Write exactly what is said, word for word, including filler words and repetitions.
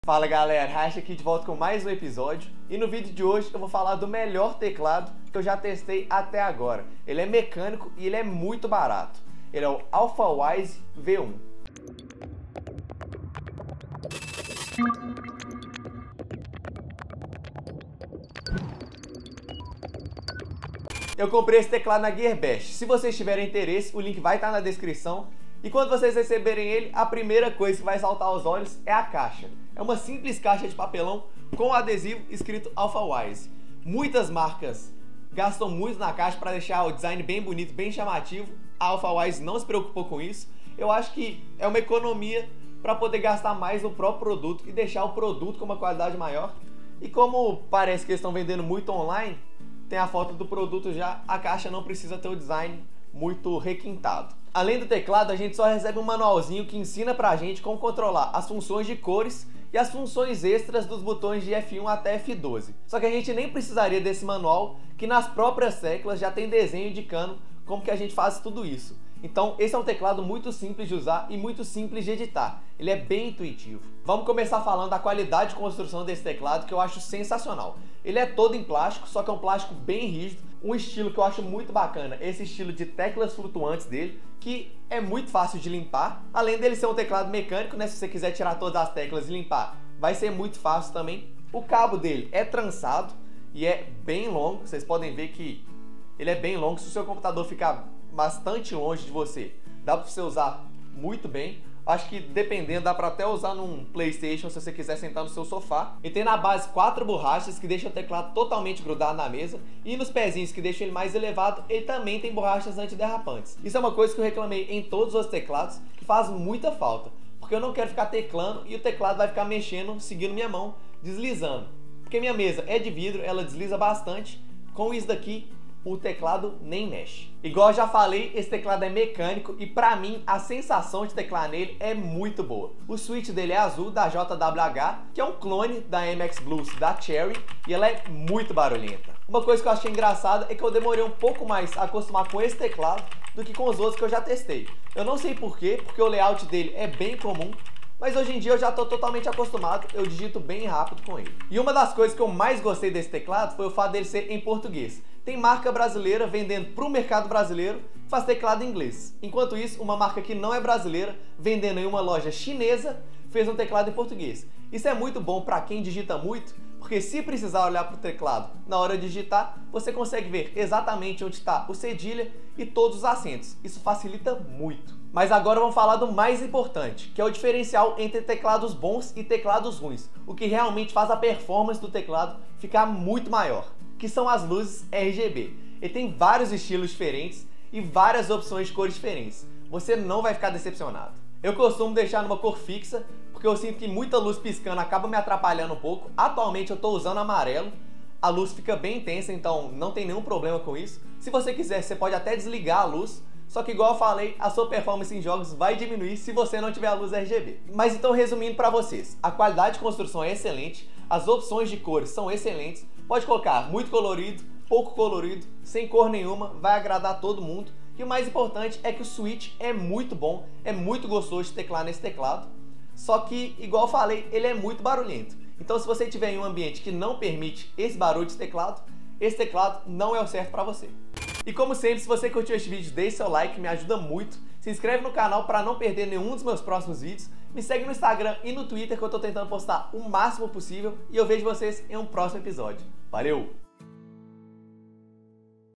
Fala galera, Racha aqui de volta com mais um episódio e no vídeo de hoje eu vou falar do melhor teclado que eu já testei até agora. Ele é mecânico e ele é muito barato. Ele é o Alphawise V um. Eu comprei esse teclado na Gearbest. Se vocês tiverem interesse, o link vai estar na descrição. E quando vocês receberem ele, a primeira coisa que vai saltar aos olhos é a caixa. É uma simples caixa de papelão com adesivo escrito Alphawise. Muitas marcas gastam muito na caixa para deixar o design bem bonito, bem chamativo. A Alphawise não se preocupou com isso. Eu acho que é uma economia para poder gastar mais no próprio produto e deixar o produto com uma qualidade maior. E como parece que eles estão vendendo muito online, tem a foto do produto já, a caixa não precisa ter o design muito requintado. Além do teclado, a gente só recebe um manualzinho que ensina pra gente como controlar as funções de cores e as funções extras dos botões de F um até F doze. Só que a gente nem precisaria desse manual, que nas próprias teclas já tem desenho indicando como que a gente faz tudo isso. Então esse é um teclado muito simples de usar e muito simples de editar. Ele é bem intuitivo. Vamos começar falando da qualidade de construção desse teclado, que eu acho sensacional. Ele é todo em plástico, só que é um plástico bem rígido. Um estilo que eu acho muito bacana, esse estilo de teclas flutuantes dele, que é muito fácil de limpar. Além dele ser um teclado mecânico, né, se você quiser tirar todas as teclas e limpar, vai ser muito fácil também. O cabo dele é trançado e é bem longo. Vocês podem ver que ele é bem longo. Se o seu computador ficar bastante longe de você, dá para você usar muito bem. Acho que dependendo, dá para até usar num PlayStation se você quiser sentar no seu sofá. E tem na base quatro borrachas que deixam o teclado totalmente grudado na mesa. E nos pezinhos que deixam ele mais elevado, ele também tem borrachas antiderrapantes. Isso é uma coisa que eu reclamei em todos os teclados, que faz muita falta. Porque eu não quero ficar teclando e o teclado vai ficar mexendo, seguindo minha mão, deslizando. Porque minha mesa é de vidro, ela desliza bastante. Com isso daqui, o teclado nem mexe. Igual eu já falei, esse teclado é mecânico e pra mim a sensação de teclar nele é muito boa. O switch dele é azul, da J W H, que é um clone da M X Blues da Cherry, e ela é muito barulhenta. Uma coisa que eu achei engraçada é que eu demorei um pouco mais a acostumar com esse teclado do que com os outros que eu já testei. Eu não sei porquê, porque o layout dele é bem comum, mas hoje em dia eu já estou totalmente acostumado, eu digito bem rápido com ele. E uma das coisas que eu mais gostei desse teclado foi o fato dele ser em português. Tem marca brasileira vendendo para o mercado brasileiro que faz teclado em inglês. Enquanto isso, uma marca que não é brasileira, vendendo em uma loja chinesa, fez um teclado em português. Isso é muito bom para quem digita muito, porque se precisar olhar para o teclado na hora de digitar, você consegue ver exatamente onde está o cedilha e todos os acentos. Isso facilita muito. Mas agora vamos falar do mais importante, que é o diferencial entre teclados bons e teclados ruins, o que realmente faz a performance do teclado ficar muito maior, que são as luzes R G B. Ele tem vários estilos diferentes e várias opções de cores diferentes. Você não vai ficar decepcionado. Eu costumo deixar numa cor fixa, porque eu sinto que muita luz piscando acaba me atrapalhando um pouco. Atualmente eu estou usando amarelo, a luz fica bem intensa, então não tem nenhum problema com isso. Se você quiser, você pode até desligar a luz, só que igual eu falei, a sua performance em jogos vai diminuir se você não tiver a luz R G B. Mas então, resumindo para vocês, a qualidade de construção é excelente, as opções de cores são excelentes, pode colocar muito colorido, pouco colorido, sem cor nenhuma, vai agradar todo mundo. E o mais importante é que o switch é muito bom, é muito gostoso de teclar nesse teclado, só que, igual eu falei, ele é muito barulhento. Então se você estiver em um ambiente que não permite esse barulho de teclado, esse teclado não é o certo para você. E como sempre, se você curtiu este vídeo, deixe seu like, me ajuda muito. Se inscreve no canal para não perder nenhum dos meus próximos vídeos. Me segue no Instagram e no Twitter, que eu estou tentando postar o máximo possível. E eu vejo vocês em um próximo episódio. Valeu!